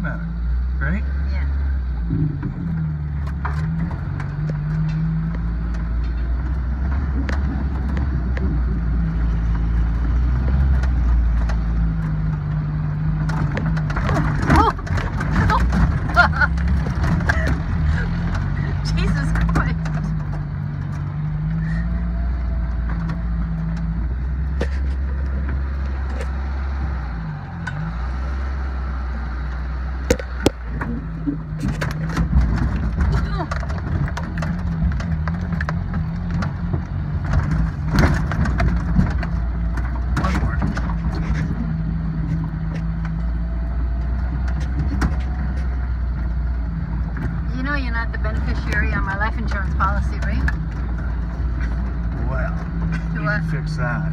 matter. Ready? Yeah. Jesus Christ. One more. You know you're not the beneficiary on my life insurance policy, right? Well, Do you what? can fix that.